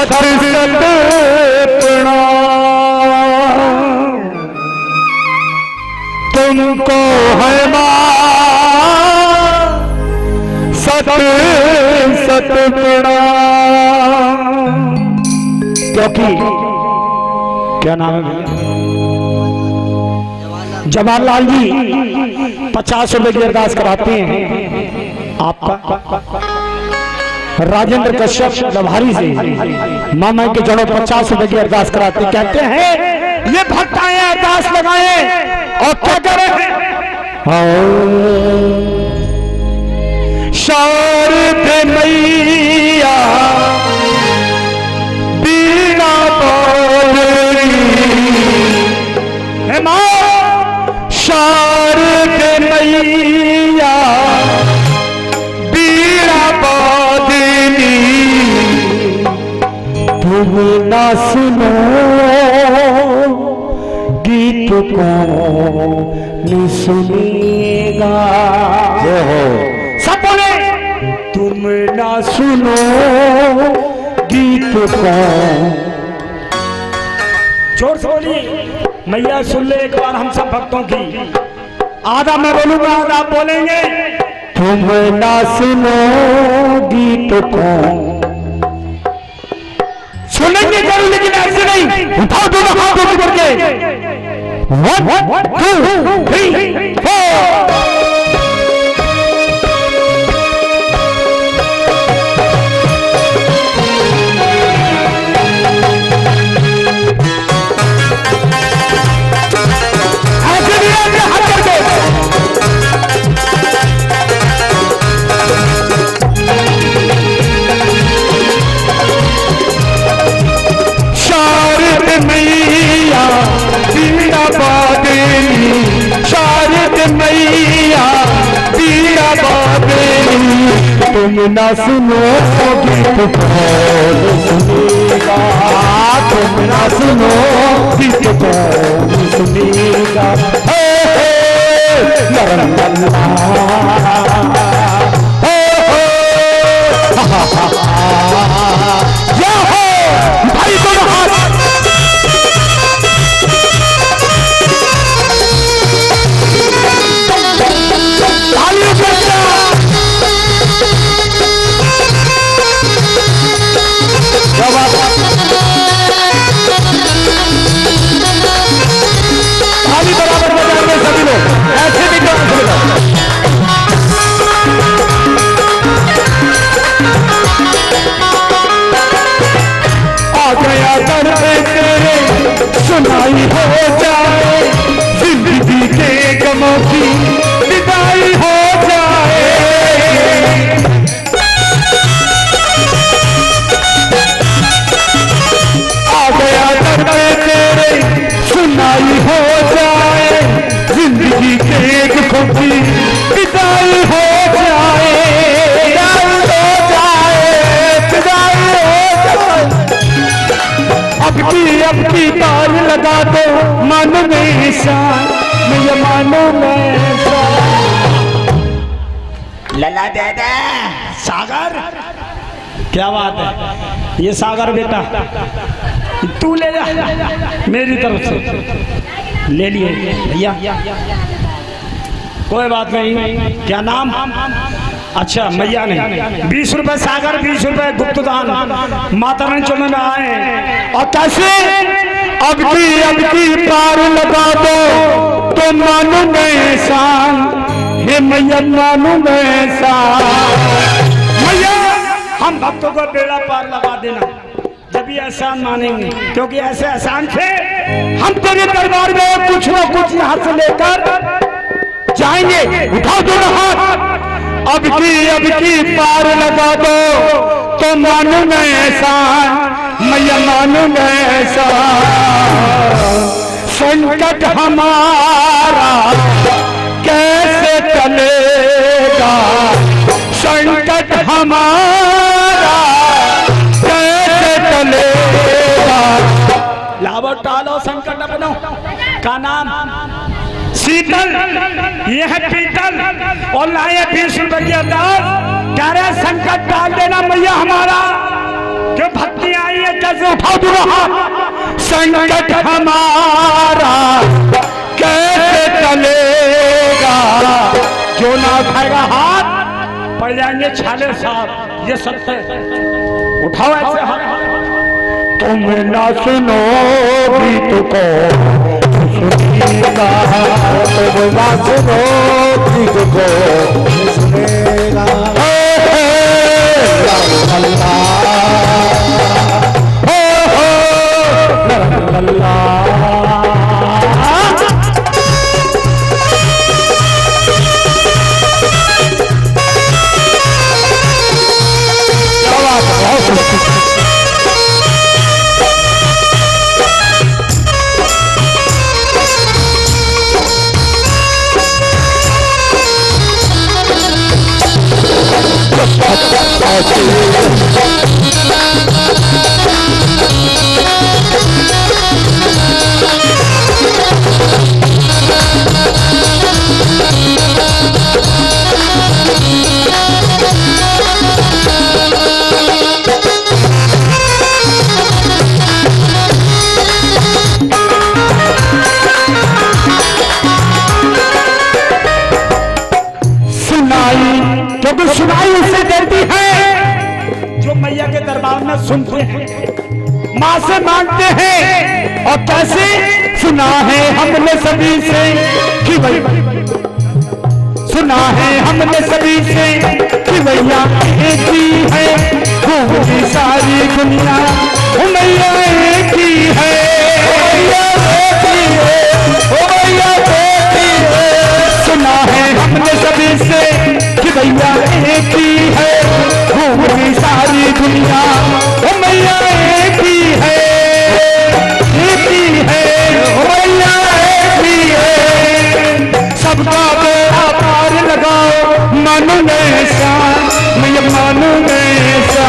सत सत प्रणाम तुमको है मां, सत सत प्रणाम। क्योंकि क्या नाम है भैया? जवाहरलाल जी 50 रुपए की अरदास कराते हैं आपका राजेंद्र कश्यप लभारी से मामा के जड़ों 50 रुपए की अरदास कराते, कहते हैं ये भक्त आए अरदास लगाए और क्या करें? शारद मैया बीना बोली, हे मां शारद मैया बीना बोली, तुम ना सुनो गीत कौन सुनेगा? सब बोले तुम ना सुनो गीत कौन। जोर से बोलिए मैया सुन ले एक बार हम सब भक्तों की। आधा मैं बोलूंगा आधा आप बोलेंगे। तुम ना सुनो गीत कौन, सुनेंगे जरूर लेकिन ऐसे नहीं। उठाओ दोनों हाथ ऊपर करके 1 2 3 4। तुम ना सुनो गीत कौन सुनेगा? तुम ना सुनो गीत कौन सुनेगा? हे हे भाई दोनों हाथ बराबर बजाएंगे सभी लोग, ऐसे भी आ गया दर पे तेरे सुनाई हो जाए, जिंदगी के गमों की विदाई हो जाए। आ गया दर पे तेरे सुनाई हो जाए, जिंदगी के दुखों की विदाई हो जाए। अब की ताल लगा दो मन में शान, ये मानो मैं लला दादा सागर। क्या बात है ये सागर बेटा, तू ले जा मेरी तरफ से ले लिए भैया, कोई बात नहीं। क्या नाम? अच्छा मैया ने 20 रुपए सागर, 20 रुपए गुप्त दान माता रानी चलने में आए। और कैसे अब की पार लगा दो तो मानू मैं शान, हे मैया मानू मैं शान। मैया हम भक्तों को बेड़ा पार लगा देना जब ये एहसान मानेंगे, क्योंकि ऐसे एहसान से हम तेरे दरबार में कुछ न कुछ यहाँ से लेकर जाएंगे। उठाओ दोनों हाथ, अब की पार लगा दो तो मानू मैं एहसान, मैया मानू मैं एहसान। संकट हमारा कैसे चलेगा, संकट हमारा कैसे चलेगा? लाभ टालो संकट अपनो का नाम शीतल, ये है पीतल और लाए 20 रुपए की अरदास, कह रहे संकट टाल देना मैया हमारा। क्यों भक्ति आई है कैसे उठाओ दोनों हाथ, संकट हमारा कैसे चलेगा, जो ना उठाएगा हाथ पड़ जाएंगे छाले साहब, ये सत्य है। उठाओ ऐसे हाथ। तुम ना सुनोगी तो कौन सुनेगा, तुम ना सुनोगी तो कौन सुनेगा। क्योंकि सुनाई उसे देती है जो मैया के दरबार में सुनते हैं, माँ से मांगते हैं। और कैसे सुना है हमने सभी से कि भाई, सुना है हमने सभी से कि मैया एक ही है, पूरी सारी दुनिया मैया एक ही है, सुना है हमने सभी से कि भैया एक ही है, पूरी सारी दुनिया मैया एक ही है, एक ही है, मैया एक ही है। सबका बेड़ा पार लगाओ, मानो ऐसा मैं मानूंगा ऐसा,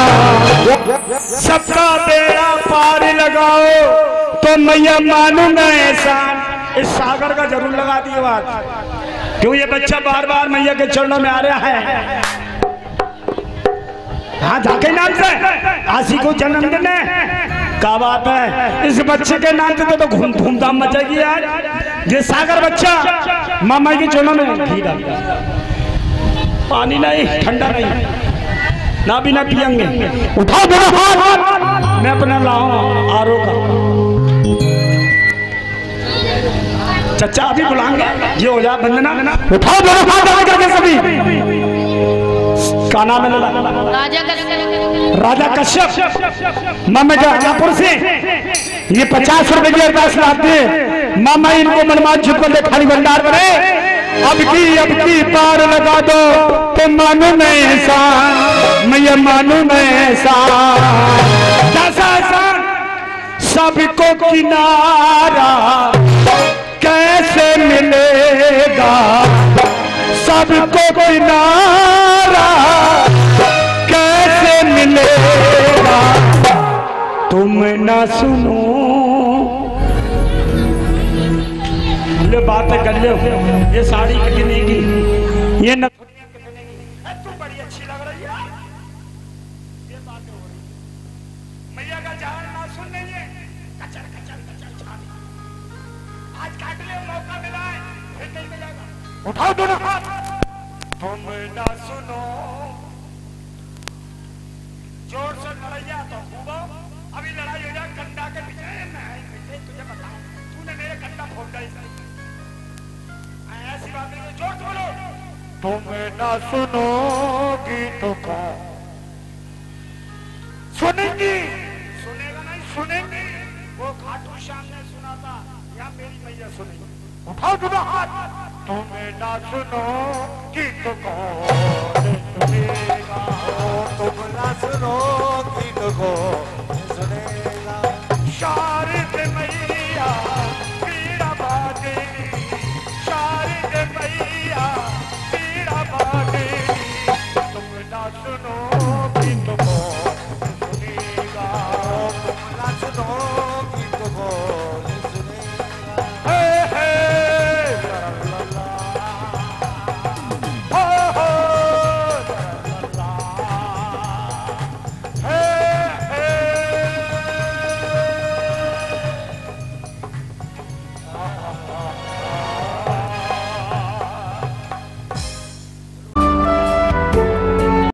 सबका बेड़ा पार लगाओ तो मैया मानूंगा ऐसा। इस सागर का जरूर लगा दिए बात, क्यों ये बच्चा बार बार मैया के चरणों में आ रहा है। हाँ जाके नाम से आशी को जन्मदिन है, क्या बात है। इस बच्चे के नाम से तो धूमधाम मचेगी आज। ये सागर बच्चा मामा के चरणों में घी डाल, पानी नहीं, ठंडा नहीं, ना भी ना पियेंगे। उठाओ दोनों हाथ, मैं अपना लाऊं आरो का। चचा अभी बुलाएंगे, ये हो जाए वंदना। उठाओ दोनों हाथ करके सभी। का नाम है? राजा कश्यप। मामा राजापुर से ये 50 रुपए की अरदास लाते हैं। मामा इनको मनमात झुको दे, खाली भंडार बने। अब की पार लगा दो तो मानू मैं ऐसा, मैं मानू मैं ऐसा। जैसा सबको किनारा कैसे मिलेगा, सबको किनारा कैसे मिलेगा, तुम ना सुनो। ये बात है गले, ये साड़ी कितने की, ये नथुनिया कितने की, तू बड़ी अच्छी लग रही है। ये बात हो रही, मैया का जान ना सुन लेंगे, कचर कचर कचर छानी। आज काट ले, मौका मिला है, फिर नहीं मिलेगा। उठाओ दोनों हाथ। तुम ना सुनो, जोर से लड़ाइया तो खूब, अभी लड़ाई हो जाए कंधा के पीछे। मैं तुझे बताऊं, तूने मेरे कंधा फोड़ दिया, ऐसी बात नहीं, जोर बोलो। तुम ना सुनोगी तो कौन सुनेंगी, सुनेगा नहीं, सुनेंगी। वो खाटू श्याम ने सुना था, या मेरी मैया सुनेगी। उठाओ दोनों हाथ। तुम ना सुनोगी तो कौन सुनेगा, तुम ना सुनोगी तो कौन